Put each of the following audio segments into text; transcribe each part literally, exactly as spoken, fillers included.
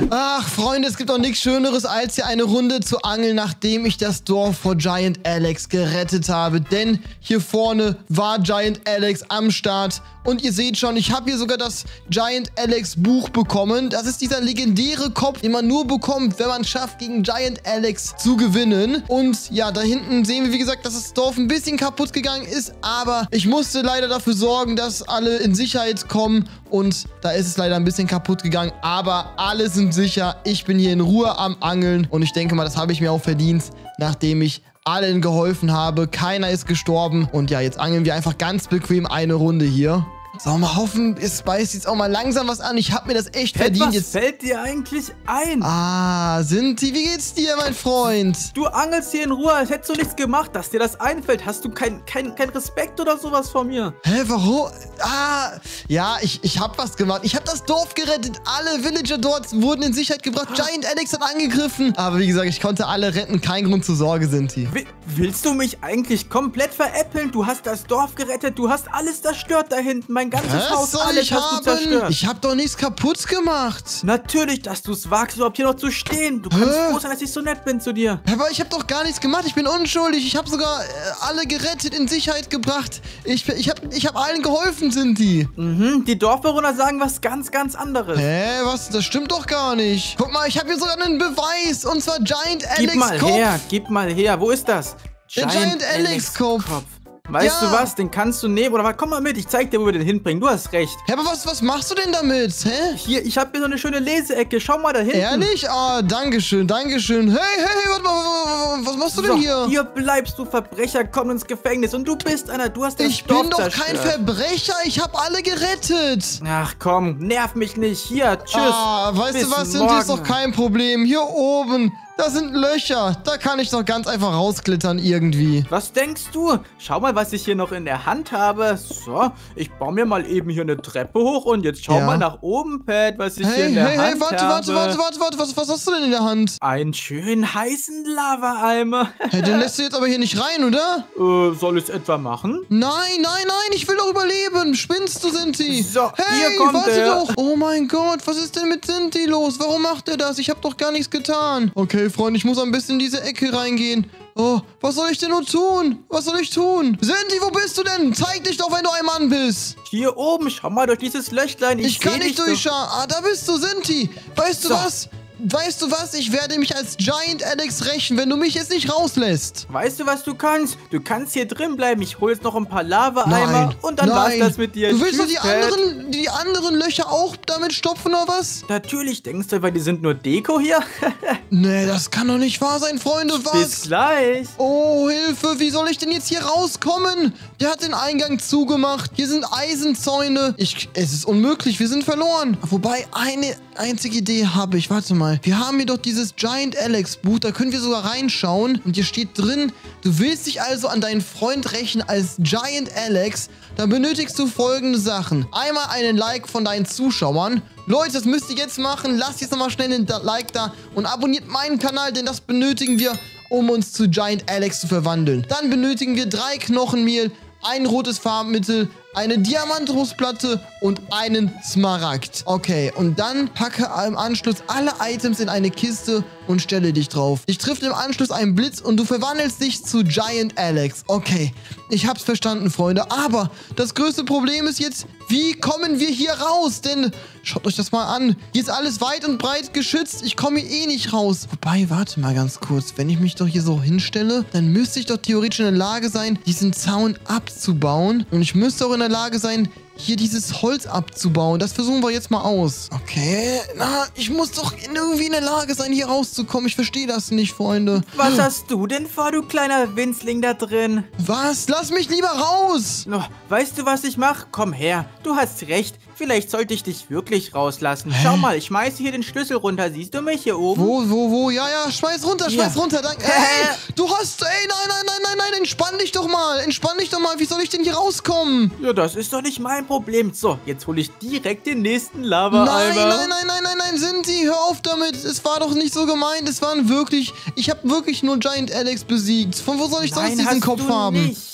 Ach, Freunde, es gibt doch nichts Schöneres, als hier eine Runde zu angeln, nachdem ich das Dorf vor Giant Alex gerettet habe. Denn hier vorne war Giant Alex am Start. Und ihr seht schon, ich habe hier sogar das Giant Alex Buch bekommen. Das ist dieser legendäre Kopf, den man nur bekommt, wenn man es schafft, gegen Giant Alex zu gewinnen. Und ja, da hinten sehen wir, wie gesagt, dass das Dorf ein bisschen kaputt gegangen ist. Aber ich musste leider dafür sorgen, dass alle in Sicherheit kommen. Und da ist es leider ein bisschen kaputt gegangen. Aber alle sind sicher. Ich bin hier in Ruhe am Angeln. Und ich denke mal, das habe ich mir auch verdient, nachdem ich allen geholfen habe. Keiner ist gestorben. Und ja, jetzt angeln wir einfach ganz bequem eine Runde hier. So, mal hoffen, es beißt jetzt auch mal langsam was an. Ich habe mir das echt Ted, verdient. Was jetzt fällt dir eigentlich ein? Ah, Sinti, wie geht's dir, mein Freund? Du angelst hier in Ruhe, als hättest du nichts gemacht, dass dir das einfällt. Hast du keinen kein, kein Respekt oder sowas vor mir? Hä, warum? Ah, ja, ich, ich habe was gemacht. Ich habe das Dorf gerettet. Alle Villager dort wurden in Sicherheit gebracht. Giant Alex hat angegriffen. Aber wie gesagt, ich konnte alle retten. Kein Grund zur Sorge, Sinti. Will, willst du mich eigentlich komplett veräppeln? Du hast das Dorf gerettet, du hast alles zerstört da hinten. Mein ganzes Was Haus, soll alles ich hast haben? du zerstört. Ich habe doch nichts kaputt gemacht. Natürlich, dass du es wagst, überhaupt hier noch zu stehen. Du kannst Hä? froh sein, dass ich so nett bin zu dir. Aber ich habe doch gar nichts gemacht. Ich bin unschuldig. Ich habe sogar äh, alle gerettet, in Sicherheit gebracht. Ich, ich habe ich hab allen geholfen, Sinti. Mhm, die Dorfbewohner sagen was ganz, ganz anderes. Hä, was? Das stimmt doch gar nicht. Guck mal, ich habe hier sogar einen Beweis. Und zwar Giant Alex Gib mal Kopf. her, gib mal her. Wo ist das? Der Giant Alex Kopf. Weißt Ja. du was? Den kannst du nehmen. Oder was? Komm mal mit, ich zeig dir, wo wir den hinbringen. Du hast recht. Hä, aber was, was machst du denn damit? Hä? Hier, ich habe hier so eine schöne Leseecke. Schau mal da hinten. Ehrlich? Ah, dankeschön, dankeschön. Hey, hey, hey, warte mal, was machst du denn So, hier? hier bleibst du, Verbrecher, komm ins Gefängnis. Und du bist einer, du hast das Ich Dorf bin doch kein zerstört. Verbrecher, ich habe alle gerettet. Ach komm, nerv mich nicht. Hier, tschüss. Ah, weißt Bis du was, sind morgen. ist doch kein Problem. Hier oben, da sind Löcher. Da kann ich doch ganz einfach rausklettern irgendwie. Was denkst du? Schau mal, was ich hier noch in der Hand habe. So, ich baue mir mal eben hier eine Treppe hoch und jetzt schau Ja. mal nach oben, Pat, was ich hier Hey, in der hey, Hand hey, warte, habe. warte, warte, warte, warte, was, was hast du denn in der Hand? Einen schönen heißen Lava-Eimer. Hey, den lässt du jetzt aber hier nicht rein, oder? äh, soll ich es etwa machen? Nein, nein, nein, ich will doch überleben. Spinnst du, Sinti? So, hey, hier kommt warte er. doch. Oh mein Gott, was ist denn mit Sinti los? Warum macht er das? Ich habe doch gar nichts getan. Okay, Freunde, ich muss ein bisschen in diese Ecke reingehen. Oh, was soll ich denn nur tun? Was soll ich tun? Sinti, wo bist du denn? Zeig dich doch, wenn du ein Mann bist. Hier oben, schau mal durch dieses Löchlein. Ich, Ich, kann seh nicht dich durchschauen. Ah, da bist du, Sinti. Weißt du So. was? Weißt du was? Ich werde mich als Giant Alex rächen, wenn du mich jetzt nicht rauslässt. Doch. Weißt du, was du kannst? Du kannst hier drin bleiben. Ich hole jetzt noch ein paar Lava-Eimer Nein, und dann war's nein. das mit dir. Du willst doch Tschüss, die Pat. anderen, die anderen Löcher auch damit stopfen, oder was? Natürlich, denkst du, weil die sind nur Deko hier? Nee, das kann doch nicht wahr sein, Freunde. Bis Was? gleich. Oh, Hilfe, wie soll ich denn jetzt hier rauskommen? Der hat den Eingang zugemacht. Hier sind Eisenzäune. Ich, es ist unmöglich, wir sind verloren. Wobei, eine einzige Idee habe ich. Warte mal. Wir haben hier doch dieses Giant Alex Buch. Da können wir sogar reinschauen. Und hier steht drin, du willst dich also an deinen Freund rächen als Giant Alex. Dann benötigst du folgende Sachen. Einmal einen Like von deinen Zuschauern. Leute, das müsst ihr jetzt machen. Lasst jetzt nochmal schnell einen Like da und abonniert meinen Kanal, denn das benötigen wir, um uns zu Giant Alex zu verwandeln. Dann benötigen wir drei Knochenmehl, ein rotes Farbmittel, eine Diamantrostplatte und einen Smaragd. Okay, und dann packe im Anschluss alle Items in eine Kiste und stelle dich drauf. Ich trifft im Anschluss einen Blitz und du verwandelst dich zu Giant Alex. Okay, ich hab's verstanden, Freunde. Aber das größte Problem ist jetzt, wie kommen wir hier raus? Denn, schaut euch das mal an. Hier ist alles weit und breit geschützt. Ich komme hier eh nicht raus. Wobei, warte mal ganz kurz. Wenn ich mich doch hier so hinstelle, dann müsste ich doch theoretisch in der Lage sein, diesen Zaun abzubauen. Und ich müsste auch in der Lage sein, hier dieses Holz abzubauen. Das versuchen wir jetzt mal aus. Okay, na, ich muss doch irgendwie in der Lage sein, hier rauszukommen. Ich verstehe das nicht, Freunde. Was hast du denn vor, du kleiner Winzling da drin? Was? Lass mich lieber raus! Oh, weißt du, was ich mache? Komm her, du hast recht. Vielleicht sollte ich dich wirklich rauslassen. Hä? Schau mal, ich schmeiße hier den Schlüssel runter. Siehst du mich hier oben? Wo, wo, wo? Ja, ja, schmeiß runter, schmeiß Ja. runter. Danke. Ey, du hast... Ey, nein, nein, nein, nein, nein, entspann dich doch mal. Entspann dich doch mal. Wie soll ich denn hier rauskommen? Ja, das ist doch nicht mein Problem. So, jetzt hole ich direkt den nächsten Nein, Lava-Eimer. nein, nein, nein, nein, nein, Sinti, hör auf damit. Es war doch nicht so gemeint. Es waren wirklich... Ich habe wirklich nur Giant Alex besiegt. Von wo soll ich sonst Nein, diesen hast Kopf du haben? nicht.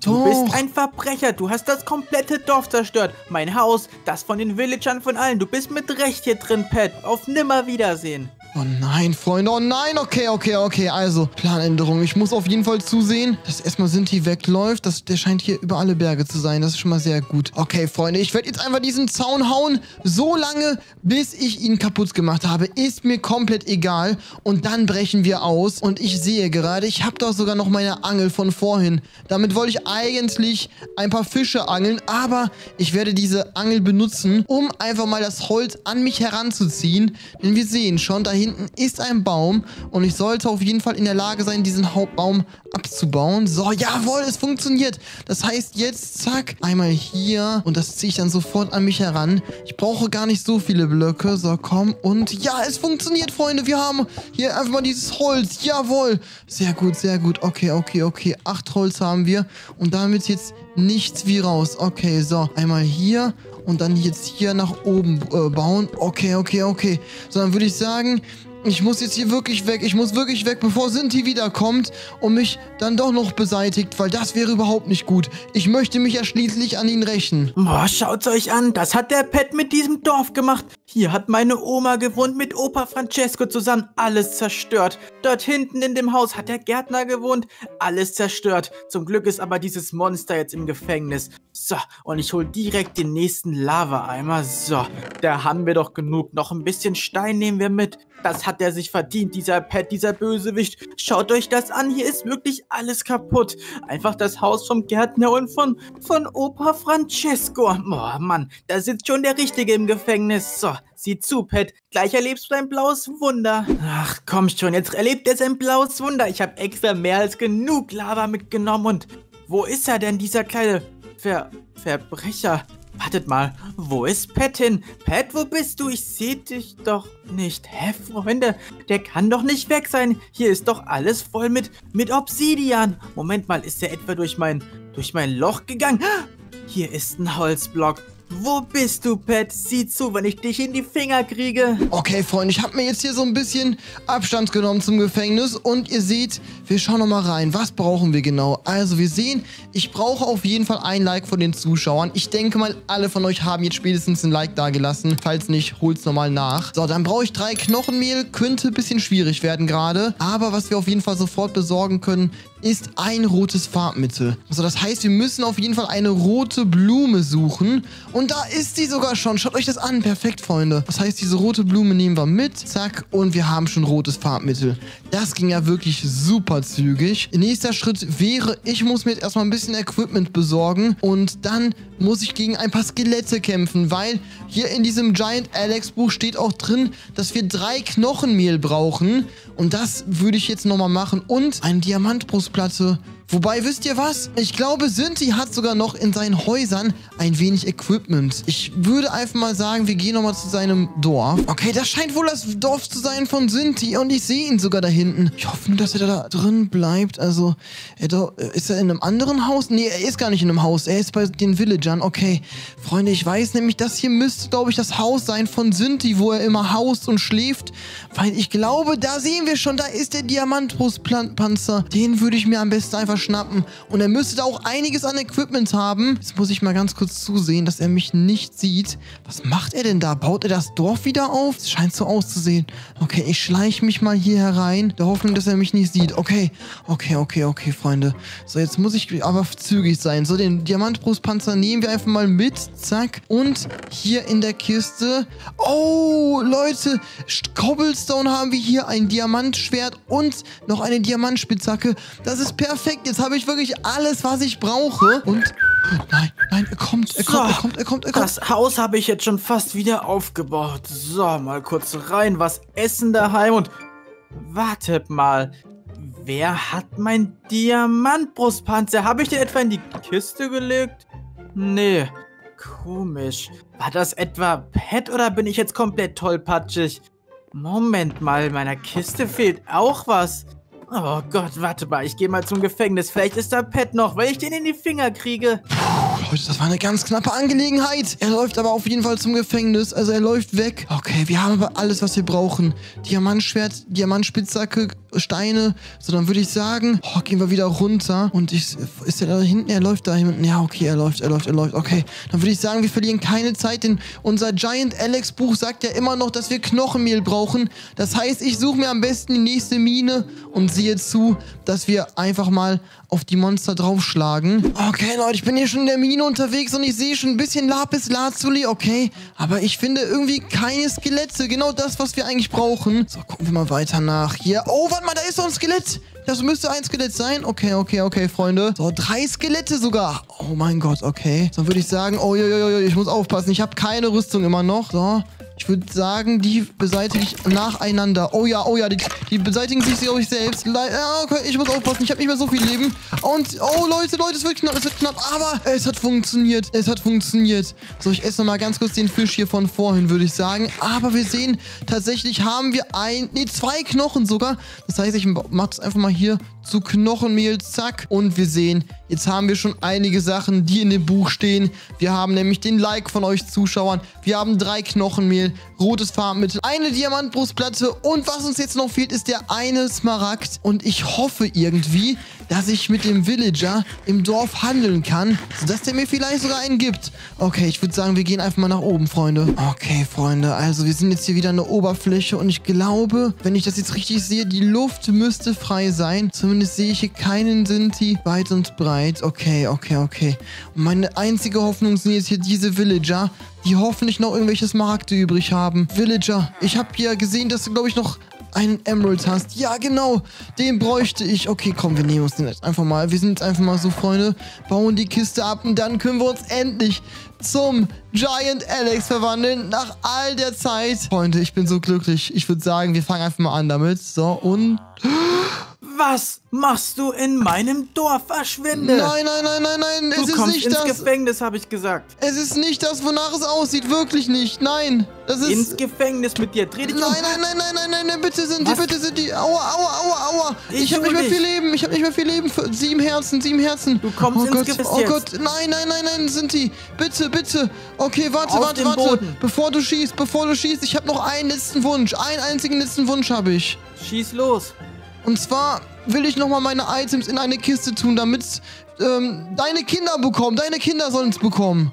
Du Doch. bist ein Verbrecher. Du hast das komplette Dorf zerstört. Mein Haus, das von den Villagern von allen. Du bist mit Recht hier drin, Pat. Auf Nimmerwiedersehen. Oh nein, Freunde, oh nein, okay, okay, okay, also, Planänderung. Ich muss auf jeden Fall zusehen, dass erstmal Sinti wegläuft. Das, der scheint hier über alle Berge zu sein, das ist schon mal sehr gut. Okay, Freunde, ich werde jetzt einfach diesen Zaun hauen, so lange, bis ich ihn kaputt gemacht habe. Ist mir komplett egal. Und dann brechen wir aus. Und ich sehe gerade, ich habe doch sogar noch meine Angel von vorhin. Damit wollte ich eigentlich ein paar Fische angeln, aber ich werde diese Angel benutzen, um einfach mal das Holz an mich heranzuziehen. Denn wir sehen schon, da hinten ist ein Baum und ich sollte auf jeden Fall in der Lage sein, diesen Hauptbaum abzubauen. So, jawohl, es funktioniert. Das heißt jetzt, zack, einmal hier und das ziehe ich dann sofort an mich heran. Ich brauche gar nicht so viele Blöcke. So, komm und ja, es funktioniert, Freunde. Wir haben hier einfach mal dieses Holz. Jawohl. Sehr gut, sehr gut. Okay, okay, okay. Acht Holz haben wir und damit jetzt nichts wie raus. Okay, so, einmal hier und dann jetzt hier nach oben äh, bauen. Okay, okay, okay. So, dann würde ich sagen, ich muss jetzt hier wirklich weg. Ich muss wirklich weg, bevor Sinti wiederkommt und mich dann doch noch beseitigt, weil das wäre überhaupt nicht gut. Ich möchte mich ja schließlich an ihn rächen. Boah, schaut's euch an. Das hat der Pat mit diesem Dorf gemacht. Hier hat meine Oma gewohnt mit Opa Francesco zusammen. Alles zerstört. Dort hinten in dem Haus hat der Gärtner gewohnt. Alles zerstört. Zum Glück ist aber dieses Monster jetzt im Gefängnis. So, und ich hol direkt den nächsten Lava-Eimer. So, da haben wir doch genug. Noch ein bisschen Stein nehmen wir mit. Das hat er sich verdient, dieser Pat, dieser Bösewicht. Schaut euch das an, hier ist wirklich alles kaputt. Einfach das Haus vom Gärtner und von, von Opa Francesco. Oh Mann, da sitzt schon der Richtige im Gefängnis. So, sieh zu, Pat, gleich erlebst du ein blaues Wunder. Ach, komm schon, jetzt erlebt er sein blaues Wunder. Ich habe extra mehr als genug Lava mitgenommen. Und wo ist er denn, dieser kleine Ver Verbrecher? Wartet mal, wo ist Pat hin? Pat, wo bist du? Ich sehe dich doch nicht. Hä, Freunde, der kann doch nicht weg sein. Hier ist doch alles voll mit, mit Obsidian. Moment mal, ist der etwa durch mein, durch mein Loch gegangen? Hier ist ein Holzblock. Wo bist du, Pat? Sieh zu, wenn ich dich in die Finger kriege. Okay, Freunde, ich habe mir jetzt hier so ein bisschen Abstand genommen zum Gefängnis und ihr seht, wir schauen nochmal rein. Was brauchen wir genau? Also, wir sehen, ich brauche auf jeden Fall ein Like von den Zuschauern. Ich denke mal, alle von euch haben jetzt spätestens ein Like dagelassen. Falls nicht, holt's nochmal nach. So, dann brauche ich drei Knochenmehl. Könnte ein bisschen schwierig werden gerade. Aber was wir auf jeden Fall sofort besorgen können, ist ein rotes Farbmittel. Also, das heißt, wir müssen auf jeden Fall eine rote Blume suchen. Und da ist sie sogar schon. Schaut euch das an. Perfekt, Freunde. Das heißt, diese rote Blume nehmen wir mit. Zack. Und wir haben schon rotes Farbmittel. Das ging ja wirklich super zügig. Nächster Schritt wäre, ich muss mir jetzt erstmal ein bisschen Equipment besorgen. Und dann muss ich gegen ein paar Skelette kämpfen. Weil hier in diesem Giant Alex Buch steht auch drin, dass wir drei Knochenmehl brauchen. Und das würde ich jetzt nochmal machen. Und eine Diamantbrustplatte. Wobei, wisst ihr was? Ich glaube, Sinti hat sogar noch in seinen Häusern ein wenig Equipment. Ich würde einfach mal sagen, wir gehen nochmal zu seinem Dorf. Okay, das scheint wohl das Dorf zu sein von Sinti. Und ich sehe ihn sogar da hinten. Ich hoffe nur, dass er da drin bleibt. Also, er da, ist er in einem anderen Haus? Nee, er ist gar nicht in einem Haus. Er ist bei den Villagern. Okay, Freunde, ich weiß nämlich, das hier müsste, glaube ich, das Haus sein von Sinti, wo er immer haust und schläft. Weil ich glaube, da sehen wir schon, da ist der Diamantbrustpanzer. Den würde ich mir am besten einfach schnappen. Und er müsste da auch einiges an Equipment haben. Jetzt muss ich mal ganz kurz zusehen, dass er mich nicht sieht. Was macht er denn da? Baut er das Dorf wieder auf? Das scheint so auszusehen. Okay, ich schleiche mich mal hier herein. Der Hoffnung, dass er mich nicht sieht. Okay, okay, okay, okay, Freunde. So, jetzt muss ich aber zügig sein. So, den Diamantbrustpanzer nehmen wir einfach mal mit. Zack. Und hier in der Kiste. Oh, Leute. Cobblestone haben wir hier. Ein Diamantschwert und noch eine Diamantspitzhacke. Das ist perfekt. Jetzt habe ich wirklich alles, was ich brauche. Und nein, nein, er kommt, er kommt, er kommt, er kommt, er kommt. Das Haus habe ich jetzt schon fast wieder aufgebaut. So, mal kurz rein, was essen daheim und wartet mal. Wer hat mein Diamantbrustpanzer? Habe ich den etwa in die Kiste gelegt? Nee, komisch. War das etwa Pat oder bin ich jetzt komplett tollpatschig? Moment mal, meiner Kiste fehlt auch was. Oh Gott, warte mal, ich gehe mal zum Gefängnis. Vielleicht ist da Pat noch, weil ich den in die Finger kriege. Leute, das war eine ganz knappe Angelegenheit. Er läuft aber auf jeden Fall zum Gefängnis. Also er läuft weg. Okay, wir haben aber alles, was wir brauchen. Diamantschwert, Diamantspitzhacke, Steine. So, dann würde ich sagen, oh, gehen wir wieder runter. Und ich, ist er da hinten? Er läuft da hinten. Ja, okay, er läuft, er läuft, er läuft. Okay, dann würde ich sagen, wir verlieren keine Zeit, denn unser Giant Alex Buch sagt ja immer noch, dass wir Knochenmehl brauchen. Das heißt, ich suche mir am besten die nächste Mine und sehe zu, dass wir einfach mal auf die Monster draufschlagen. Okay, Leute, ich bin hier schon in der Mine unterwegs und ich sehe schon ein bisschen Lapis Lazuli, okay. Aber ich finde irgendwie keine Skelette. Genau das, was wir eigentlich brauchen. So, gucken wir mal weiter nach hier. Oh, warte mal, da ist so ein Skelett. Das müsste ein Skelett sein. Okay, okay, okay, Freunde. So, drei Skelette sogar. Oh mein Gott, okay. So würde ich sagen, oh, jo, jo, jo, ich muss aufpassen. Ich habe keine Rüstung immer noch. So. Ich würde sagen, die beseitige ich nacheinander. Oh ja, oh ja, die, die beseitigen sich, glaube ich, selbst. Le ja, okay, ich muss aufpassen. Ich habe nicht mehr so viel Leben. Und, oh Leute, Leute, es wird knapp, es wird knapp. Aber es hat funktioniert. Es hat funktioniert. So, ich esse nochmal ganz kurz den Fisch hier von vorhin, würde ich sagen. Aber wir sehen, tatsächlich haben wir ein, nee, zwei Knochen sogar. Das heißt, ich mache das einfach mal hier zu Knochenmehl, zack. Und wir sehen, jetzt haben wir schon einige Sachen, die in dem Buch stehen. Wir haben nämlich den Like von euch Zuschauern. Wir haben drei Knochenmehl, rotes Farbmittel, eine Diamantbrustplatte und was uns jetzt noch fehlt, ist der eine Smaragd. Und ich hoffe irgendwie, dass ich mit dem Villager im Dorf handeln kann, sodass der mir vielleicht sogar einen gibt. Okay, ich würde sagen, wir gehen einfach mal nach oben, Freunde. Okay, Freunde, also wir sind jetzt hier wieder an der Oberfläche und ich glaube, wenn ich das jetzt richtig sehe, die Luft müsste frei sein. Zumindest sehe ich hier keinen Sinti weit und breit. Okay, okay, okay. Und meine einzige Hoffnung sind jetzt hier diese Villager, die hoffentlich noch irgendwelche Smaragde übrig haben. Villager, ich habe hier gesehen, dass du, glaube ich, noch einen Emerald hast. Ja, genau. Den bräuchte ich. Okay, komm, wir nehmen uns den jetzt einfach mal. Wir sind jetzt einfach mal so, Freunde. Bauen die Kiste ab und dann können wir uns endlich zum Giant Alex verwandeln. Nach all der Zeit. Freunde, ich bin so glücklich. Ich würde sagen, wir fangen einfach mal an damit. So, und... Was machst du in meinem Dorf? Verschwinde! Nein, nein, nein, nein, nein. Du es ist kommst nicht ins das. Gefängnis, habe ich gesagt. Es ist nicht das, wonach es aussieht. Wirklich nicht. Nein. Das ist... Ins Gefängnis mit dir. Dreh dich um. Nein, nein, nein, nein, nein, nein, nein, bitte sind Was? die, bitte sind die. Aua, aua, aua, aua. Ich, Ich habe nicht hol mehr dich. viel Leben. Ich habe nicht mehr viel Leben. Für sieben Herzen, sieben Herzen. Du kommst oh ins Gott, Gefängnis oh jetzt. Gott. Nein, nein, nein, nein, sind die. Bitte, bitte. Okay, warte, Auf warte, den warte. Boden. Bevor du schießt, bevor du schießt, ich habe noch einen letzten Wunsch. Einen einzigen letzten Wunsch habe ich. Schieß los. Und zwar will ich nochmal meine Items in eine Kiste tun, damit ähm, deine Kinder bekommen. Deine Kinder sollen es bekommen.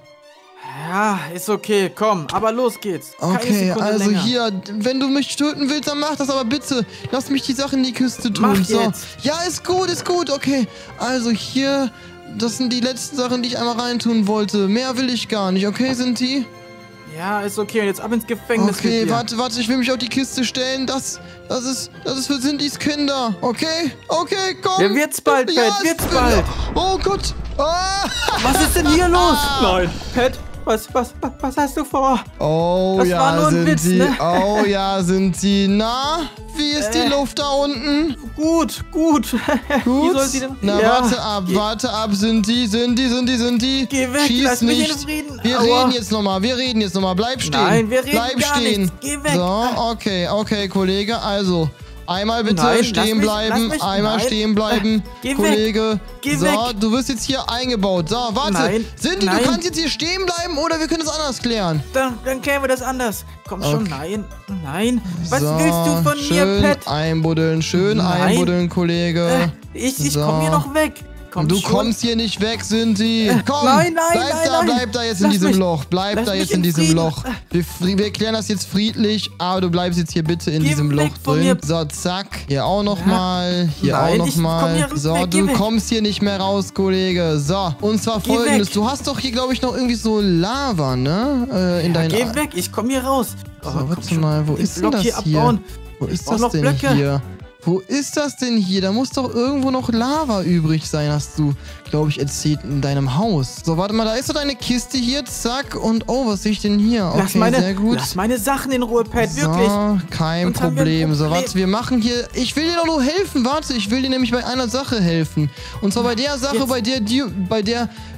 Ja, ist okay. Komm, aber los geht's. Keine Okay, Sekunde also länger. hier, wenn du mich töten willst, dann mach das, aber bitte, lass mich die Sachen in die Kiste tun. Mach so. jetzt. Ja, ist gut, ist gut, okay. Also hier, das sind die letzten Sachen, die ich einmal reintun wollte. Mehr will ich gar nicht, okay, sind die? Ja, ist okay. Und jetzt ab ins Gefängnis Okay, mit dir. warte, warte, ich will mich auf die Kiste stellen. Das, das ist, das ist für Sindis Kinder. Okay, okay, komm. Ja, wird's bald, Ja, Pat, es wird's wird- bald. Oh Gott. Ah. Was ist denn hier los? Nein. Pat, was, was, was, was hast du vor? Oh Das ja, war nur ein sind Witz, die. ne? Oh ja, sind die. Na, wie ist die Äh. Luft da unten? Gut, gut. Wie Gut. soll sie denn? Na, Ja. warte ab, Geh, warte ab, sind die, sind die, sind die, sind die. Geh weg, Schieß lass mich nicht. in Frieden. Wir Aua. reden jetzt nochmal, wir reden jetzt nochmal. Bleib stehen. Nein, wir reden Bleib gar stehen. nichts. Geh weg. So, okay, okay, Kollege, also. Einmal bitte Nein, lass stehen mich, bleiben, lass mich, einmal nein. stehen bleiben, Geh weg. Kollege. Geh so, weg. du wirst jetzt hier eingebaut. So, warte. Nein, Cindy, nein. du kannst jetzt hier stehen bleiben oder wir können es anders klären. Dann, dann klären wir das anders. Komm schon, Okay. nein, nein. Was so, willst du von schön mir, Pat? einbuddeln, schön Nein. einbuddeln, Kollege. Äh, ich ich So. komm hier noch weg. Komm Du schon. kommst hier nicht weg, Sinti. Äh, Komm, nein, nein, bleib nein, da, nein. bleib da jetzt in Lass diesem mich- Loch. Bleib lass da mich jetzt in in diesem Frieden. Loch. Wir, fri- wir klären das jetzt friedlich, aber du bleibst jetzt hier bitte in Geh diesem weg Loch von drin. mir. So, zack. Hier auch noch Ja. mal. Hier Nein, auch noch ich komm mal. hier So, weg, geh du weg. kommst hier nicht mehr raus, Kollege. So, und zwar Geh folgendes. weg. Du hast doch hier, glaube ich, noch irgendwie so Lava, ne? Äh, in Ja, deinen... geh weg, ich komm hier raus. So, Oh, komm warte schon. mal, wo Den ist denn Block das hier hier? abbauen. Wo ist brauch das noch denn Blöcke. hier? Wo ist das denn hier? Da muss doch irgendwo noch Lava übrig sein, hast du, glaube ich, erzählt in deinem Haus. So, warte mal, da ist doch deine Kiste hier, zack. Und, oh, was sehe ich denn hier? Okay, Lass meine, sehr gut. lass meine Sachen in Ruhe, Pat, wirklich. So, kein Sonst haben wir ein Problem. So, Problem. warte, wir machen hier... Ich will dir doch nur helfen, warte. Ich will dir nämlich bei einer Sache helfen. Und zwar bei der Sache, Jetzt. bei der, die, bei der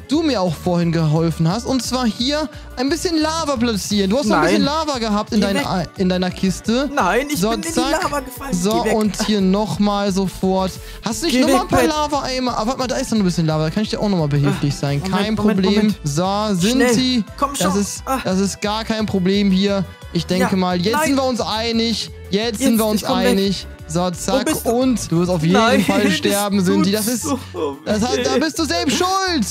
du mir auch vorhin geholfen hast. Und zwar hier ein bisschen Lava platzieren. Du hast noch ein Nein. bisschen Lava gehabt in, deiner, in deiner Kiste. Nein, ich so, bin in die Lava gefallen. So, Geh weg. und hier nochmal sofort. Hast du nicht Geh nochmal weg, ein paar Pet. Lava-Eimer? Aber warte mal, da ist noch ein bisschen Lava. Da kann ich dir auch nochmal behilflich sein. Moment, Kein Moment, Problem. Moment. So, sind Schnell. sie. Komm Das schon. ist, Ah. das ist gar kein Problem hier. Ich denke Ja, mal, jetzt nein. sind wir uns einig. Jetzt, sind Jetzt, wir uns ich komm weg. einig. So, zack. bist du? Und du wirst auf jeden Nein, Fall das sterben, tut Sinti. Das ist. so Das hat, da weh. bist du selbst schuld.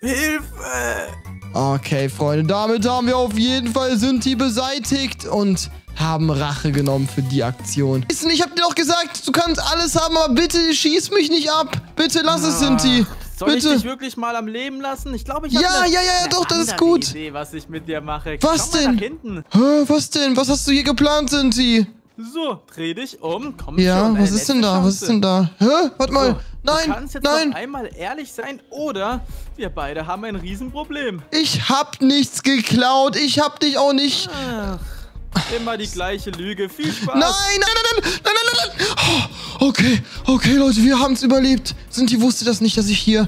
Hilfe! Okay, Freunde, damit haben wir auf jeden Fall Sinti beseitigt und haben Rache genommen für die Aktion. Listen, ich hab dir doch gesagt, du kannst alles haben, aber bitte schieß mich nicht ab. Bitte lass es, Sinti. Soll Bitte. ich dich wirklich mal am Leben lassen? Ich glaube, ich Ja, habe eine, ja, ja, ja, eine doch, das ist andere gut. Idee, was ich mit dir mache. Was Schau mal denn? nach hinten. Hä, was denn? Was hast du hier geplant, Sinti? So, dreh dich um. Komm Ja, schon, was eine ist denn letzte da? Was ist Chance. denn da? Hä? Warte mal. So, Nein, Du kannst jetzt nein. noch einmal ehrlich sein oder wir beide haben ein Riesenproblem. Ich hab nichts geklaut. Ich hab dich auch nicht. Ach, immer die gleiche Lüge. Viel Spaß. Nein, nein, nein, nein, nein, nein, nein, nein. Oh, okay, okay, Leute, wir haben es überlebt. Sinti wusste das nicht, dass ich hier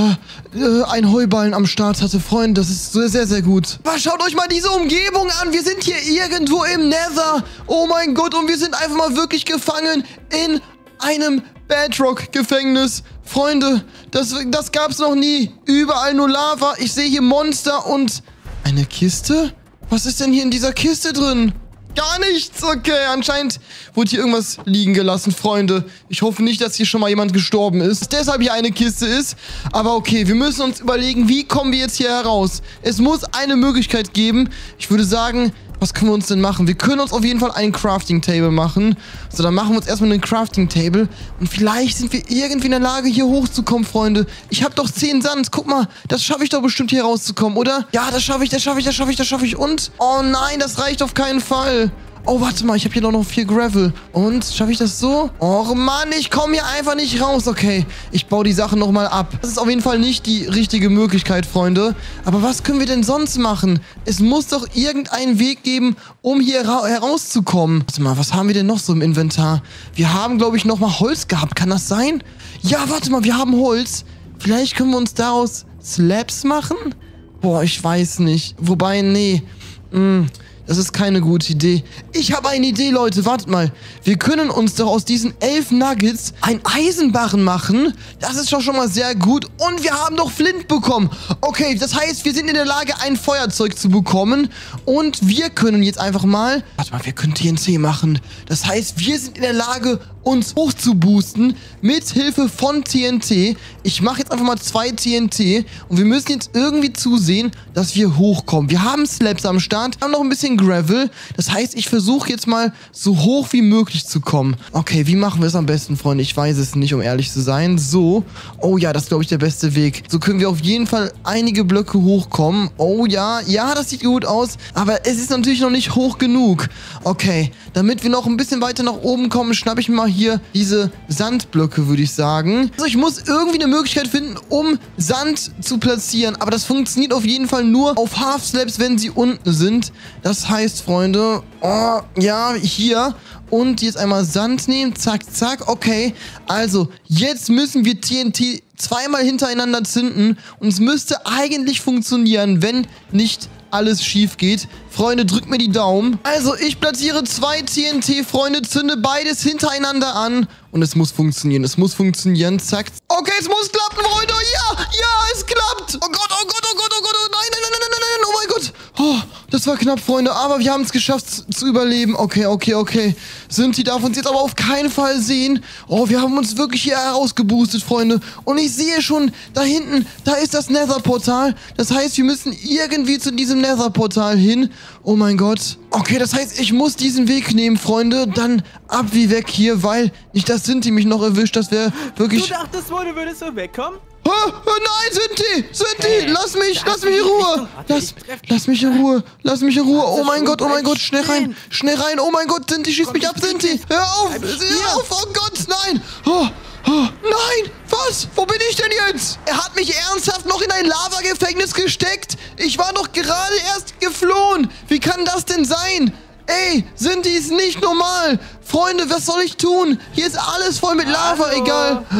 äh, äh, einen Heuballen am Start hatte. Freunde, das ist sehr, sehr, sehr gut. Aber schaut euch mal diese Umgebung an. Wir sind hier irgendwo im Nether. Oh mein Gott, und wir sind einfach mal wirklich gefangen in einem Bedrock-Gefängnis. Freunde, das, das gab's noch nie. Überall nur Lava. Ich sehe hier Monster und eine Kiste? Was ist denn hier in dieser Kiste drin? Gar nichts. Okay, anscheinend wurde hier irgendwas liegen gelassen, Freunde. Ich hoffe nicht, dass hier schon mal jemand gestorben ist. Dass deshalb hier eine Kiste ist. Aber okay, wir müssen uns überlegen, wie kommen wir jetzt hier heraus? Es muss eine Möglichkeit geben. Ich würde sagen, was können wir uns denn machen? Wir können uns auf jeden Fall einen Crafting-Table machen. So, dann machen wir uns erstmal einen Crafting-Table. Und vielleicht sind wir irgendwie in der Lage, hier hochzukommen, Freunde. Ich habe doch zehn Sand. Guck mal, das schaffe ich doch bestimmt, hier rauszukommen, oder? Ja, das schaffe ich, das schaffe ich, das schaffe ich, das schaffe ich. Und? Oh nein, das reicht auf keinen Fall. Oh, warte mal, ich habe hier doch noch viel Gravel. Und, schaffe ich das so? Och Mann, ich komme hier einfach nicht raus. Okay, ich baue die Sachen nochmal ab. Das ist auf jeden Fall nicht die richtige Möglichkeit, Freunde. Aber was können wir denn sonst machen? Es muss doch irgendeinen Weg geben, um hier herauszukommen. Warte mal, was haben wir denn noch so im Inventar? Wir haben, glaube ich, nochmal Holz gehabt. Kann das sein? Ja, warte mal, wir haben Holz. Vielleicht können wir uns daraus Slabs machen? Boah, ich weiß nicht. Wobei, nee. Hm... Das ist keine gute Idee. Ich habe eine Idee, Leute. Wartet mal. Wir können uns doch aus diesen elf Nuggets ein Eisenbarren machen. Das ist doch schon mal sehr gut. Und wir haben doch Flint bekommen. Okay, das heißt, wir sind in der Lage, ein Feuerzeug zu bekommen. Und wir können jetzt einfach mal... Warte mal, wir können T N T machen. Das heißt, wir sind in der Lage, uns hochzuboosten mit Hilfe von T N T. Ich mache jetzt einfach mal zwei T N T. Und wir müssen jetzt irgendwie zusehen, dass wir hochkommen. Wir haben Slabs am Start. Wir haben noch ein bisschen Gravel. Das heißt, ich versuche jetzt mal so hoch wie möglich zu kommen. Okay, wie machen wir es am besten, Freunde? Ich weiß es nicht, um ehrlich zu sein. So. Oh ja, das ist, glaube ich, der beste Weg. So können wir auf jeden Fall einige Blöcke hochkommen. Oh ja, ja, das sieht gut aus. Aber es ist natürlich noch nicht hoch genug. Okay, damit wir noch ein bisschen weiter nach oben kommen, schnappe ich mir mal hier diese Sandblöcke, würde ich sagen. Also ich muss irgendwie eine Möglichkeit finden, um Sand zu platzieren. Aber das funktioniert auf jeden Fall nur auf Half Slabs, wenn sie unten sind. Das heißt, Freunde, oh, ja, hier. Und jetzt einmal Sand nehmen, zack, zack, okay. Also, jetzt müssen wir T N T zweimal hintereinander zünden. Und es müsste eigentlich funktionieren, wenn nicht alles schief geht. Freunde, drückt mir die Daumen. Also, ich platziere zwei T N T, Freunde, zünde beides hintereinander an. Und es muss funktionieren, es muss funktionieren, zack. Okay, es muss klappen, Freunde, ja, ja, es klappt. Oh Gott, oh Gott, oh Gott, oh Gott, oh nein, nein, nein, nein, nein, nein, oh mein Gott. Oh, das war knapp, Freunde, aber wir haben es geschafft zu, zu überleben. Okay, okay, okay. Sinti darf uns jetzt aber auf keinen Fall sehen. Oh, wir haben uns wirklich hier herausgeboostet, Freunde. Und ich sehe schon, da hinten, da ist das Nether-Portal. Das heißt, wir müssen irgendwie zu diesem Nether-Portal hin. Oh mein Gott. Okay, das heißt, ich muss diesen Weg nehmen, Freunde. Dann ab wie weg hier, weil nicht, dass Sinti mich noch erwischt. Das wäre wirklich... Du dachtest wohl, du würdest so wegkommen? Oh, oh nein, Sinti! Sinti, Hey, lass mich, da lass hast mich in du die Ruhe! Richtung. Warte, Lass, ich treff dich. lass mich in Ruhe, lass mich in Ruhe! Oh Warte mein schon, Gott, oh mein bleib Gott, schnell rein, stehen. schnell rein! Oh mein Gott, Sinti, schieß Komm, mich ich ab, bring Sinti! dich. Hör auf! Bleib Hör hier. auf! Oh Gott, nein! Oh, oh, nein! Was? Wo bin ich denn jetzt? Er hat mich ernsthaft noch in ein Lavagefängnis gesteckt! Ich war doch gerade erst geflohen! Wie kann das denn sein? Ey, Sinti ist nicht normal! Freunde, was soll ich tun? Hier ist alles voll mit Lava, Hallo. egal!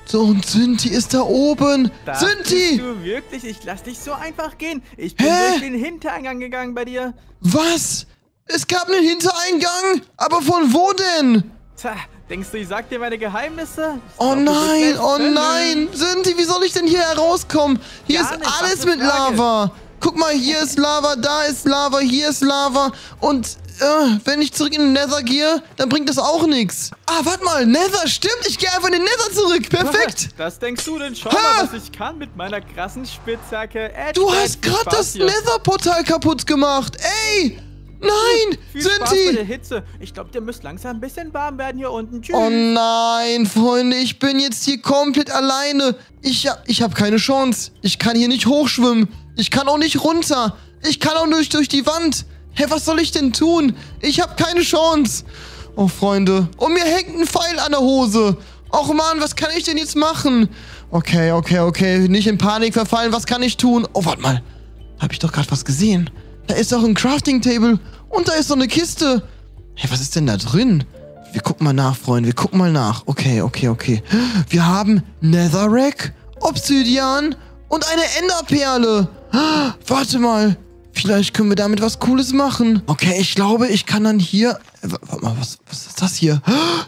So, und Cynthia ist da oben. Da Cynthia! bist du wirklich? Ich lass dich so einfach gehen. Ich bin Hä? durch den Hintereingang gegangen bei dir. Was? Es gab einen Hintereingang? Aber von wo denn? Tja, denkst du, ich sag dir meine Geheimnisse? Ich Oh glaub, du bist nein, nicht oh völlig- nein. Cynthia, wie soll ich denn hier herauskommen? Hier Gar ist nicht, was alles eine mit Frage. Lava. Guck mal, hier ist Lava, da ist Lava, hier ist Lava. Und äh, wenn ich zurück in den Nether gehe, dann bringt das auch nichts. Ah, warte mal, Nether, stimmt. Ich gehe einfach in den Nether zurück. Perfekt. Das denkst du denn? Schau Ha! mal, was ich kann mit meiner krassen Spitzhacke. Äh, Du Spaß, hast viel gerade Spaß das hier. Nether-Portal kaputt gemacht. Ey, nein, Viel Spaß bei der Cynthia. Hitze. Ich glaube, dir müsst langsam ein bisschen warm werden hier unten. Tschüss. Oh nein, Freunde, ich bin jetzt hier komplett alleine. Ich, ja, ich habe keine Chance. Ich kann hier nicht hochschwimmen. Ich kann auch nicht runter. Ich kann auch nicht durch die Wand. Hä, was soll ich denn tun? Ich habe keine Chance. Oh, Freunde. Und mir hängt ein Pfeil an der Hose. Och, Mann, was kann ich denn jetzt machen? Okay, okay, okay. Nicht in Panik verfallen. Was kann ich tun? Oh, warte mal. Habe ich doch gerade was gesehen. Da ist doch ein Crafting-Table. Und da ist doch eine Kiste. Hä, was ist denn da drin? Wir gucken mal nach, Freunde. Wir gucken mal nach. Okay, okay, okay. Wir haben Netherrack, Obsidian und eine Enderperle. Warte mal. Vielleicht können wir damit was Cooles machen. Okay, ich glaube, ich kann dann hier... Äh, warte mal, was, was ist das hier?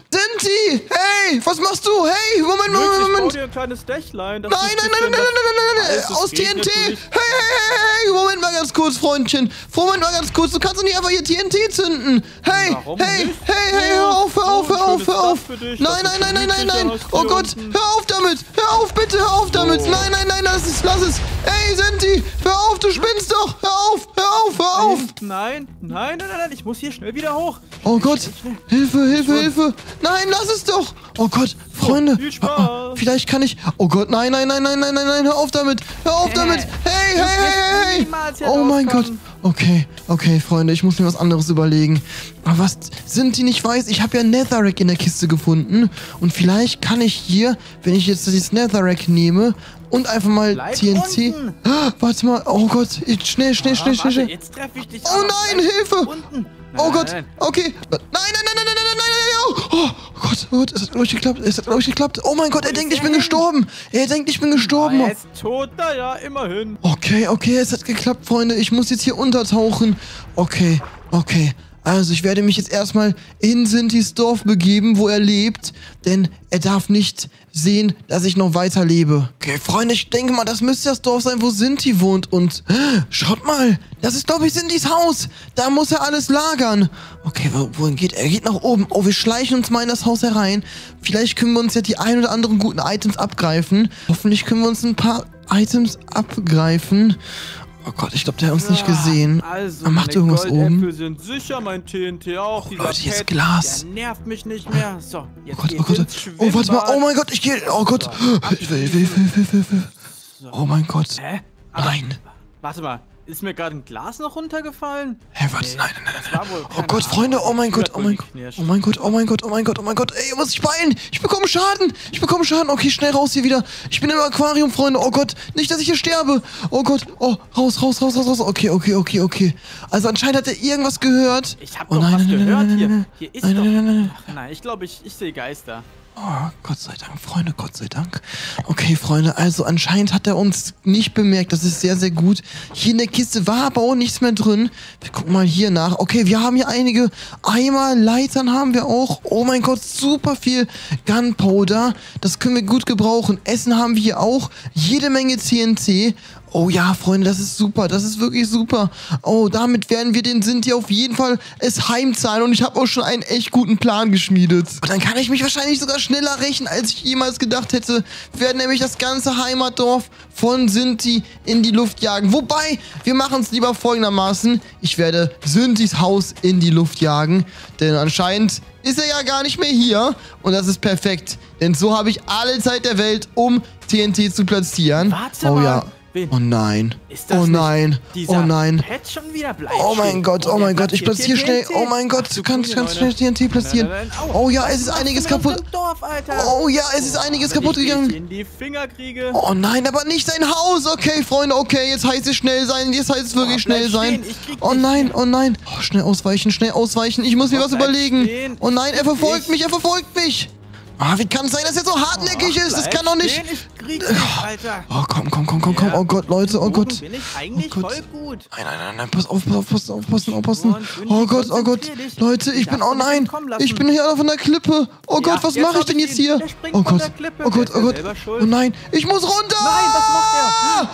Sinti! Hey, was machst du? Hey, Moment, Moment, Ich bau Moment. dir ein kleines Dächlein. das Nein, ist nein, ein nein, nein, nein, bisschen nein, nein, nein, nein, das- nein, aus es T N T. regnet Hey, nicht. hey, hey, hey, Moment mal ganz kurz, Freundchen. Moment mal ganz kurz, du kannst doch nicht einfach hier T N T zünden. Hey, Warum hey, nicht? hey, hey, hör auf, hör auf, So ein hör auf, schönes hör auf. Dach für dich, Nein, das nein, ist nein, nein, nein, gemütlicher nein. als Oh hier Gott, unten. hör auf damit. Hör auf, bitte, hör auf damit. So. Nein, nein, nein, lass es, lass es. Hey, Sinti, hör auf, du spinnst doch. Hör auf, hör auf, hör auf. Nein, nein, nein, nein, nein, ich muss hier schnell wieder hoch. Oh Gott, Schnell. Hilfe, Hilfe, Hilfe. Nein, lass es doch. Oh Gott, Freunde. viel Spaß. Ah, Vielleicht kann ich... Oh Gott, nein, nein, nein, nein, nein, nein, nein, hör auf damit. Hör auf Hä? damit. Hey, hey, Du hey, hey, wirst hey. niemals hier Oh mein Gott. rauskommen. Okay, okay, Freunde, ich muss mir was anderes überlegen. Aber was sind die nicht weiß? Ich habe ja Netherrack in der Kiste gefunden. Und vielleicht kann ich hier, wenn ich jetzt dieses Netherrack nehme und einfach mal Bleib T N T... unten. Ah, warte mal, oh Gott, ich, schnell, schnell, Ah, schnell, schnell, warte, schnell. jetzt treffe ich dich. Oh auch. nein, Bleib Hilfe. Unten. Oh Nein, Gott, nein. okay. Nein, nein, nein, nein, nein, nein, nein, nein, nein, nein. Oh Gott, oh Gott, es hat glaube ich geklappt. Es hat glaube ich geklappt. Oh mein Gott, er Wo denkt, ist ich bin er gestorben. Er denkt, ich bin gestorben. Ah, er ist tot, na ja, immerhin. Okay, okay, es hat geklappt, Freunde. Ich muss jetzt hier untertauchen. Okay, okay. Also, ich werde mich jetzt erstmal in Sintis Dorf begeben, wo er lebt. Denn er darf nicht sehen, dass ich noch weiter lebe. Okay, Freunde, ich denke mal, das müsste das Dorf sein, wo Sinti wohnt. Und schaut mal, das ist, glaube ich, Sintis Haus. Da muss er alles lagern. Okay, wo, wohin geht er? Er geht nach oben. Oh, wir schleichen uns mal in das Haus herein. Vielleicht können wir uns ja die ein oder anderen guten Items abgreifen. Hoffentlich können wir uns ein paar Items abgreifen. Oh Gott, ich glaube, der hat uns nicht gesehen. Also, Er macht meine irgendwas oben. Goldäpfel sind sicher, mein T N T auch. Oh Dieser Leute, hier ist Pet, Glas. Der nervt mich nicht mehr. So, jetzt Oh Gott, geht's oh Gott. ins Oh, warte mal. Oh Schwimmbad. mein Gott, ich gehe. Oh Gott. Hilfe, Hilfe, Hilfe, Hilfe, Hilfe. Oh mein Gott. Hä? Aber, Nein. Warte mal, ist mir gerade ein Glas noch runtergefallen? Hä, warte, Nee, nein, nein, nein, das nein. war wohl, Oh keine Gott, Ahnung, Freunde, oh mein die Gott, hat oh wohl mein Gott. geknirscht. Oh mein Gott, oh mein Gott, oh mein Gott, oh mein Gott. Ey, muss ich beeilen. Ich bekomme Schaden. Ich bekomme Schaden. Okay, schnell raus hier wieder. Ich bin im Aquarium, Freunde. Oh Gott, nicht, dass ich hier sterbe. Oh Gott. Oh, raus, raus, raus, raus, raus. Okay, okay, okay, okay. Also anscheinend hat er irgendwas gehört. Ich hab Oh doch nein, was nein, nein, gehört nein, hier. nein, Hier ist nein, doch... nein, nein, nein. Ach nein, ich glaube, ich, ich sehe Geister. Oh, Gott sei Dank, Freunde, Gott sei Dank. Okay, Freunde, also anscheinend hat er uns nicht bemerkt. Das ist sehr, sehr gut. Hier in der Kiste war aber auch nichts mehr drin. Wir gucken mal hier nach. Okay, wir haben hier einige Eimer, Leitern haben wir auch. Oh mein Gott, super viel Gunpowder. Das können wir gut gebrauchen. Essen haben wir hier auch. Jede Menge T N T. Oh ja, Freunde, das ist super. Das ist wirklich super. Oh, damit werden wir den Sinti auf jeden Fall es heimzahlen. Und ich habe auch schon einen echt guten Plan geschmiedet. Und dann kann ich mich wahrscheinlich sogar schneller rächen, als ich jemals gedacht hätte. Wir werden nämlich das ganze Heimatdorf von Sinti in die Luft jagen. Wobei, wir machen es lieber folgendermaßen. Ich werde Sintis Haus in die Luft jagen. Denn anscheinend ist er ja gar nicht mehr hier. Und das ist perfekt. Denn so habe ich alle Zeit der Welt, um T N T zu platzieren. Warte oh mal. ja. Wen? Oh nein. Ist das oh nicht nein. dieser Oh nein. Pet schon wieder bleibt Oh mein stehen? Gott, oh der mein Gott, ich platziert platziere hier schnell. T N T. Oh mein Gott, Ach, du kannst grüne ganz Neune. schnell T N T platzieren. Nein, nein, nein. Au, Oh ja, was es ist machst du einiges mit kaputt. unserem Dorf, Alter? Oh ja, es ist einiges Wenn kaputt ich dich gegangen. in die Finger kriege. Oh nein, aber nicht sein Haus. Okay, Freunde, okay, jetzt heißt es schnell sein. Jetzt heißt es wirklich Oh, bleib schnell sein. stehen, ich krieg Oh dich. nein, oh nein. Oh, schnell ausweichen, schnell ausweichen. Ich muss mir Oh, was bleib überlegen. stehen. Oh nein, er verfolgt Ich- mich, er verfolgt mich. Ah, wie kann es sein, dass er so hartnäckig Oh, ist? Das bleib kann doch nicht... stehen, ich krieg dich, Alter. Oh, komm, komm, komm, komm, komm. Ja, Oh Gott, Leute, oh oben Gott. bin ich eigentlich Oh Gott. voll gut. Nein, nein, nein, nein, pass auf, pass auf, pass auf, aufpassen, aufpassen. Und Oh Gott, oh Gott. konzentrier dich. Leute, ich Du bin, darfst oh ihn nicht nein, entkommen lassen. ich bin hier auf einer Klippe. Oh Ja, Gott, was jetzt mache ich hab denn ich jetzt ihn. hier? Der springt Oh von Gott, der Klippe. oh Gott, Der oh ist Gott. selber schuld. Oh nein, ich muss runter. Nein, was macht er?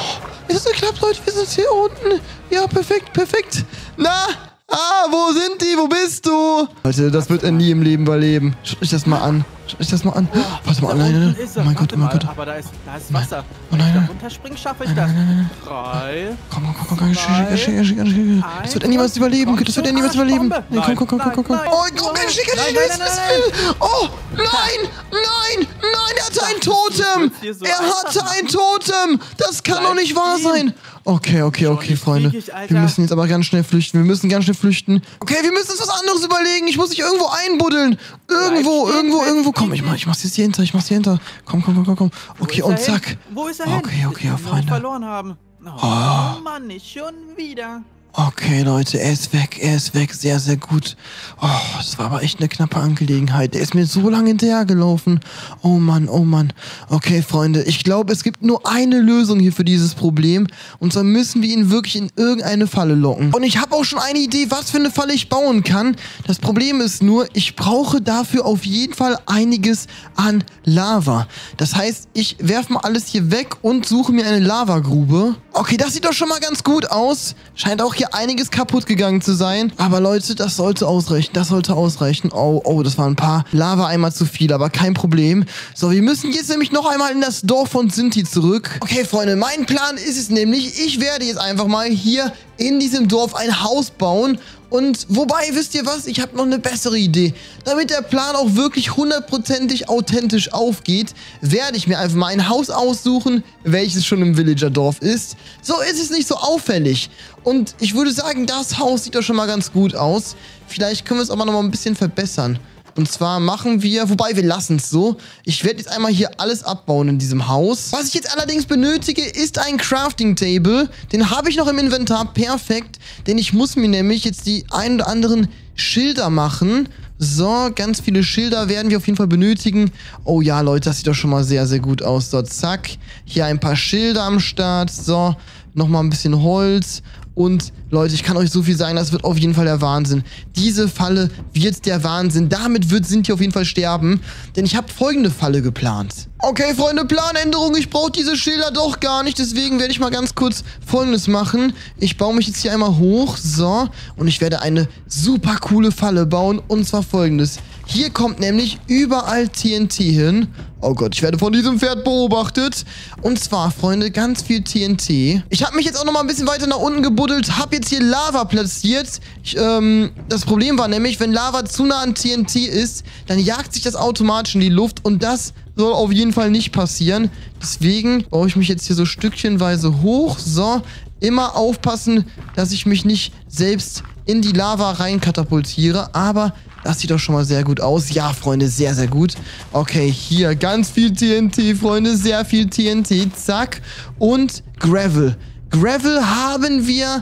Es ist geklappt, Leute, wir sind hier unten. Ja, perfekt, perfekt. Na, ah, wo sind die? Wo bist du? Leute, das wird er nie im Leben überleben. Schaut euch das mal an. Schaut euch das mal an. Warte mal, Da nein, nein, unten nein. ist Oh er. mein Gott, Warte oh mein mal, Gott. aber da ist, da ist Wasser. Oh Wenn nein, ich da nein. runterspringen, schaffe ich das. Drei. Komm, komm, komm, komm, komm, schnell, schnell, schnell, schnell. Das wird er niemals überleben. Das wird er niemals überleben. Nein, komm, komm, komm, komm, komm, komm. Nein, Oh, nein, komm, ganz schnell, ganz nein, schnell, nein, ganz nein, schnell. Oh, nein, nein, nein, er hatte ein Totem. hier so Er einfach hatte ein machen? Totem. Das kann Bleib doch nicht wahr stehen. sein. Okay, okay, okay, jetzt Freunde. flieg ich, Alter. Wir müssen jetzt aber ganz schnell flüchten. Wir müssen ganz schnell flüchten. Okay, wir müssen uns was anderes überlegen. Ich muss mich irgendwo einbuddeln. Irgendwo, stehen, irgendwo, bleib irgendwo. Komm, stehen. ich mach, ich mach's jetzt hier hinter. Ich mach's hier hinter. Komm, komm, komm, komm, komm. Okay, Wo ist und er hin? zack. Wo ist er hin? Okay, okay, ja, Dass wir Freunde. verloren haben. Oh, Mann, nicht schon wieder. Okay, Leute, er ist weg, er ist weg, sehr, sehr gut. Oh, das war aber echt eine knappe Angelegenheit. Der ist mir so lange hinterhergelaufen. Oh Mann, oh Mann. Okay, Freunde, ich glaube, es gibt nur eine Lösung hier für dieses Problem. Und zwar müssen wir ihn wirklich in irgendeine Falle locken. Und ich habe auch schon eine Idee, was für eine Falle ich bauen kann. Das Problem ist nur, ich brauche dafür auf jeden Fall einiges an Lava. Das heißt, ich werfe mal alles hier weg und suche mir eine Lavagrube. Okay, das sieht doch schon mal ganz gut aus. Scheint auch hier einiges kaputt gegangen zu sein. Aber Leute, das sollte ausreichen. Das sollte ausreichen. Oh, oh, das waren ein paar Lava-Eimer zu viel, aber kein Problem. So, wir müssen jetzt nämlich noch einmal in das Dorf von Sinti zurück. Okay, Freunde, mein Plan ist es nämlich, ich werde jetzt einfach mal hier in diesem Dorf ein Haus bauen. Und wobei, wisst ihr was? Ich habe noch eine bessere Idee. Damit der Plan auch wirklich hundertprozentig authentisch aufgeht, werde ich mir einfach mal ein Haus aussuchen, welches schon im Villager-Dorf ist. So ist es nicht so auffällig. Und ich würde sagen, das Haus sieht doch schon mal ganz gut aus. Vielleicht können wir es aber noch mal ein bisschen verbessern. Und zwar machen wir, wobei wir lassen es so. Ich werde jetzt einmal hier alles abbauen in diesem Haus. Was ich jetzt allerdings benötige, ist ein Crafting Table. Den habe ich noch im Inventar, perfekt. Denn ich muss mir nämlich jetzt die ein oder anderen Schilder machen. So, ganz viele Schilder werden wir auf jeden Fall benötigen. Oh ja, Leute, das sieht doch schon mal sehr, sehr gut aus. So, zack. Hier ein paar Schilder am Start. So, nochmal ein bisschen Holz. Und Leute, ich kann euch so viel sagen, das wird auf jeden Fall der Wahnsinn. Diese Falle wird der Wahnsinn. Damit wird Sinti auf jeden Fall sterben. Denn ich habe folgende Falle geplant. Okay, Freunde, Planänderung. Ich brauche diese Schilder doch gar nicht. Deswegen werde ich mal ganz kurz Folgendes machen. Ich baue mich jetzt hier einmal hoch. So. Und ich werde eine super coole Falle bauen. Und zwar Folgendes. Hier kommt nämlich überall T N T hin. Oh Gott, ich werde von diesem Pferd beobachtet. Und zwar, Freunde, ganz viel T N T. Ich habe mich jetzt auch noch mal ein bisschen weiter nach unten gebuddelt. Habe jetzt hier Lava platziert. Ich, ähm, das Problem war nämlich, wenn Lava zu nah an T N T ist, dann jagt sich das automatisch in die Luft. Und das soll auf jeden Fall nicht passieren. Deswegen baue ich mich jetzt hier so stückchenweise hoch. So, immer aufpassen, dass ich mich nicht selbst in die Lava rein katapultiere. Aber das sieht doch schon mal sehr gut aus. Ja, Freunde, sehr, sehr gut. Okay, hier ganz viel T N T, Freunde. Sehr viel T N T. Zack. Und Gravel. Gravel haben wir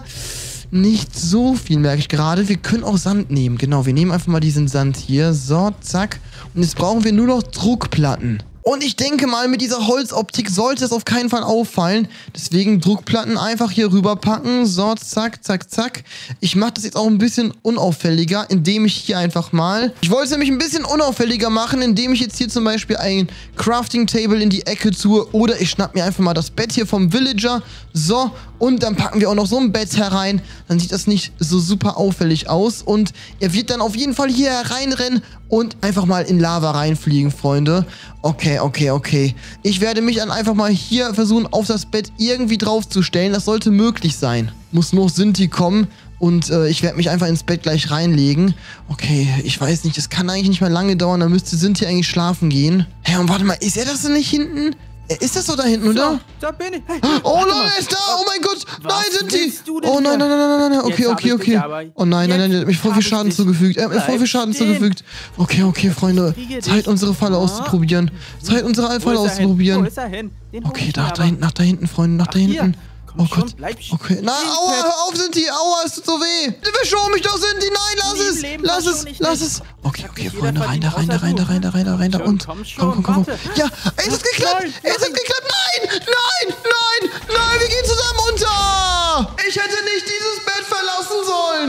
nicht so viel, merke ich gerade. Wir können auch Sand nehmen. Genau, wir nehmen einfach mal diesen Sand hier. So, zack. Und jetzt brauchen wir nur noch Druckplatten. Und ich denke mal, mit dieser Holzoptik sollte es auf keinen Fall auffallen. Deswegen Druckplatten einfach hier rüber packen. So, zack, zack, zack. Ich mache das jetzt auch ein bisschen unauffälliger, indem ich hier einfach mal... Ich wollte es nämlich ein bisschen unauffälliger machen, indem ich jetzt hier zum Beispiel ein Crafting Table in die Ecke tue. Oder ich schnapp mir einfach mal das Bett hier vom Villager. So, und dann packen wir auch noch so ein Bett herein. Dann sieht das nicht so super auffällig aus. Und er wird dann auf jeden Fall hier hereinrennen und einfach mal in Lava reinfliegen, Freunde. Okay, okay, okay. Ich werde mich dann einfach mal hier versuchen, auf das Bett irgendwie draufzustellen. Das sollte möglich sein. Muss noch Sinti kommen und äh, ich werde mich einfach ins Bett gleich reinlegen. Okay, ich weiß nicht, das kann eigentlich nicht mehr lange dauern. Dann müsste Sinti eigentlich schlafen gehen. Hä, hey, und warte mal, ist er das denn nicht hinten? Ist das so da hinten, oder? So, da bin ich. Hey, oh nein, er ist da! Oh mein Gott! Was nein, Sinti! willst du denn Oh nein, nein, nein, nein, nein, nein. Okay, Jetzt okay, hab ich dich okay. aber. Oh nein, nein, nein, er hat mich voll Jetzt viel hab Schaden ich dich. zugefügt. Er hat mir voll Bleib viel Schaden stehen. zugefügt. Okay, okay, Freunde. kriege dich. Zeit, unsere Falle Ah. auszuprobieren. Zeit, unsere Wo Falle ist er hin? Wo auszuprobieren. ist er hin? Den hol Okay, ich nach mir da aber. hinten, nach da hinten, Freunde, nach Ach, da hinten. hier. Oh schon, Gott. bleib stehen, Okay. Na, aua, Pet. hör auf, Sinti. Aua, es tut so weh. Verschon mich doch, Sinti. Nein, lass Nie im es. Leben Lass es. verschon ich Lass dich. es. Okay, Hat okay, nicht Freunde. jeder Rein da, rein da, verdient, rein da, außer rein da, rein da, rein da. Schon, Und komm komm, schon, komm, komm. warte. Ja, es hat geklappt. Nein, Es hat nein. geklappt. Nein, nein.